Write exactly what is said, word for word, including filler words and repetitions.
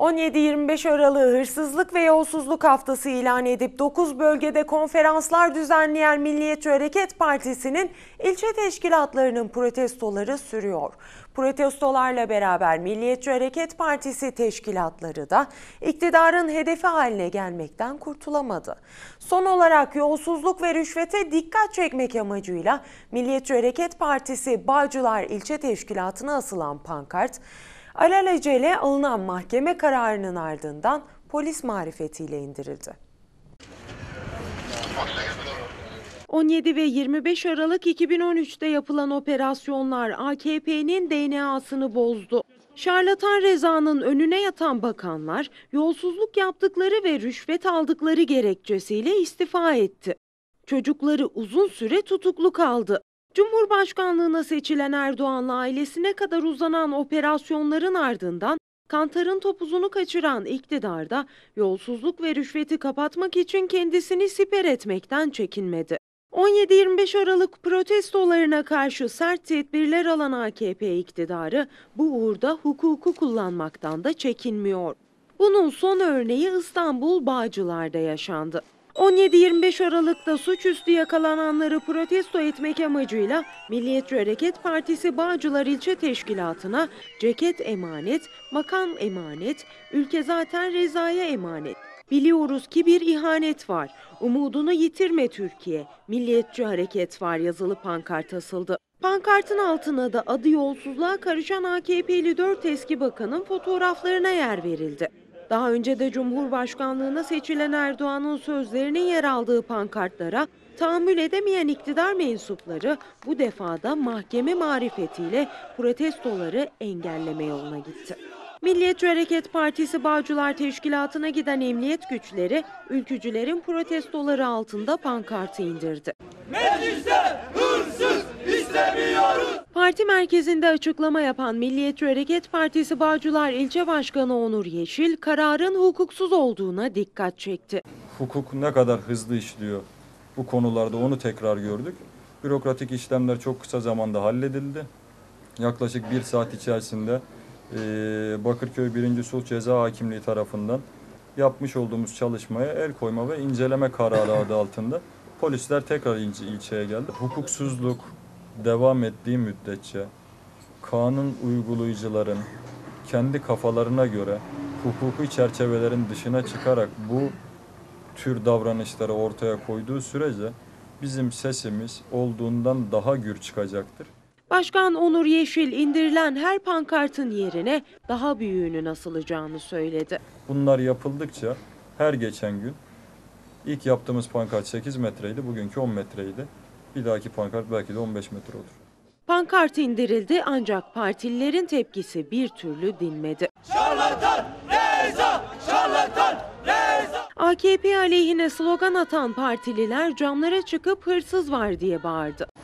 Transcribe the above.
on yedi yirmi beş Aralık'ı hırsızlık ve yolsuzluk haftası ilan edip dokuz bölgede konferanslar düzenleyen Milliyetçi Hareket Partisi'nin ilçe teşkilatlarının protestoları sürüyor. Protestolarla beraber Milliyetçi Hareket Partisi teşkilatları da iktidarın hedefi haline gelmekten kurtulamadı. Son olarak yolsuzluk ve rüşvete dikkat çekmek amacıyla Milliyetçi Hareket Partisi Bağcılar İlçe Teşkilatı'na asılan pankart, alelacele alınan mahkeme kararının ardından polis marifetiyle indirildi. on yedi ve yirmi beş Aralık iki bin on üç'te yapılan operasyonlar A K P'nin D N A'sını bozdu. Şarlatan Reza'nın önüne yatan bakanlar yolsuzluk yaptıkları ve rüşvet aldıkları gerekçesiyle istifa etti. Çocukları uzun süre tutuklu kaldı. Cumhurbaşkanlığına seçilen Erdoğan'la ailesine kadar uzanan operasyonların ardından kantarın topuzunu kaçıran iktidar da yolsuzluk ve rüşveti kapatmak için kendisini siper etmekten çekinmedi. on yedi yirmi beş Aralık protestolarına karşı sert tedbirler alan A K P iktidarı bu uğurda hukuku kullanmaktan da çekinmiyor. Bunun son örneği İstanbul Bağcılar'da yaşandı. on yedi yirmi beş Aralık'ta suçüstü yakalananları protesto etmek amacıyla Milliyetçi Hareket Partisi Bağcılar İlçe Teşkilatı'na ceket emanet, makam emanet, ülke zaten Reza'ya emanet. Biliyoruz ki bir ihanet var. Umudunu yitirme Türkiye. Milliyetçi Hareket var yazılı pankart asıldı. Pankartın altına da adı yolsuzluğa karışan A K P'li dört eski bakanın fotoğraflarına yer verildi. Daha önce de Cumhurbaşkanlığına seçilen Erdoğan'ın sözlerinin yer aldığı pankartlara tahammül edemeyen iktidar mensupları bu defada mahkeme marifetiyle protestoları engelleme yoluna gitti. Milliyetçi Hareket Partisi Bağcılar Teşkilatı'na giden emniyet güçleri ülkücülerin protestoları altında pankartı indirdi. Mecliste hırsız istemiyoruz. Parti merkezinde açıklama yapan Milliyetçi Hareket Partisi Bağcılar İlçe Başkanı Onur Yeşil, kararın hukuksuz olduğuna dikkat çekti. Hukuk ne kadar hızlı işliyor bu konularda onu tekrar gördük. Bürokratik işlemler çok kısa zamanda halledildi. Yaklaşık bir saat içerisinde Bakırköy birinci Sulh Ceza Hakimliği tarafından yapmış olduğumuz çalışmaya el koyma ve inceleme kararı adı altında polisler tekrar ilçe, ilçeye geldi. Hukuksuzluk devam ettiği müddetçe kanun uygulayıcıların kendi kafalarına göre hukuki çerçevelerin dışına çıkarak bu tür davranışları ortaya koyduğu sürece bizim sesimiz olduğundan daha gür çıkacaktır. Başkan Onur Yeşil indirilen her pankartın yerine daha büyüğünün asılacağını söyledi. Bunlar yapıldıkça her geçen gün ilk yaptığımız pankart sekiz metreydi, bugünkü on metreydi. Bir dahaki pankart belki de on beş metre olur. Pankart indirildi ancak partililerin tepkisi bir türlü dinmedi. Şarlatan Reza, şarlatan Reza. A K P aleyhine slogan atan partililer camlara çıkıp hırsız var diye bağırdı.